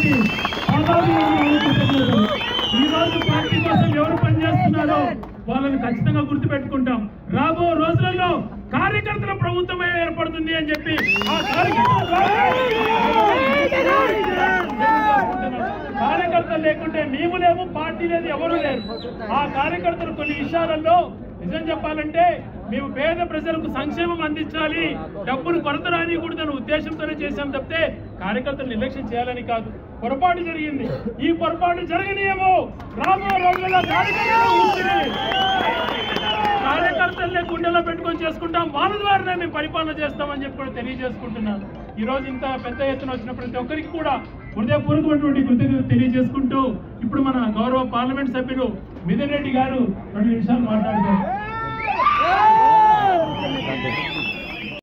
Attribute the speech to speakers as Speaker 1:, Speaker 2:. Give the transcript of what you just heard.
Speaker 1: వారికి ఈ రోజు పార్టీ కోసం ఎవరు పనిచేస్తున్నారో వాళ్ళని ఖచ్చితంగా గుర్తుపెట్టుకుంటాం. రాబో రోజులలో కార్యకర్తల ప్రభుత్వమే ఏర్పడుతుంది అని చెప్పి ఆ కార్యకర్తలు లేకుంటే మేము లేము, పార్టీ లేదు, ఎవరు లేరు. ఆ కార్యకర్తలు కొన్ని విషయాలలో నిజం చెప్పాలంటే మేము పేద ప్రజలకు సంక్షేమం అందించాలి, డబ్బును కొరత రానికూడదన్న ఉద్దేశంతోనే చేశాం తప్పితే కార్యకర్తలు నిర్లక్ష్యం చేయాలని కాదు. పొరపాటు జరిగింది, ఈ పొరపాటు జరగనీయము. రాబో రోజుల్లో కార్యకర్తలనే గుండెలో పెట్టుకొని చేసుకుంటాం, వాళ్ళ ద్వారానే మేము పరిపాలన చేస్తామని చెప్పి కూడా తెలియజేసుకుంటున్నాను. ఈ రోజు ఇంత పెద్ద ఎత్తున వచ్చిన ప్రతి ఒక్కరికి కూడా హృదయపూర్వకమైనటువంటి కృతజ్ఞతలు తెలియజేసుకుంటూ ఇప్పుడు మన గౌరవ పార్లమెంట్ సభ్యులు మిథున్ రెడ్డి గారు 2 నిమిషాలు మాట్లాడతారు.